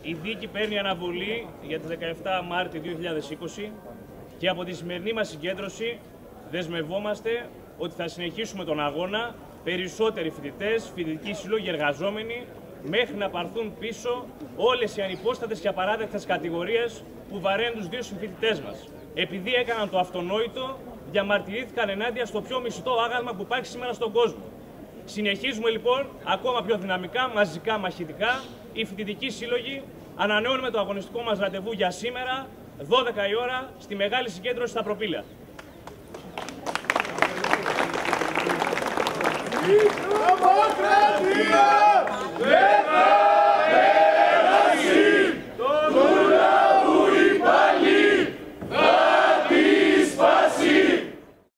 η δίκη παίρνει αναβολή για τις 17 Μάρτη 2020 και από τη σημερινή μας συγκέντρωση δεσμευόμαστε ότι θα συνεχίσουμε τον αγώνα, περισσότεροι φοιτητές, φοιτητικοί σύλλογοι, εργαζόμενοι, μέχρι να πάρθουν πίσω όλες οι ανυπόστατες και απαράδεκτες κατηγορίες που βαραίνουν τους δύο συμφοιτητές μας. Επειδή έκαναν το αυτονόητο, διαμαρτυρήθηκαν ενάντια στο πιο μισητό άγαλμα που υπάρχει σήμερα στον κόσμο. Συνεχίζουμε λοιπόν ακόμα πιο δυναμικά, μαζικά, μαχητικά, οι φοιτητικοί σύλλογοι. Ανανεώνουμε το αγωνιστικό μας ραντεβού για σήμερα, 12 η ώρα, στη μεγάλη συγκέντρωση στα Προπήλαια.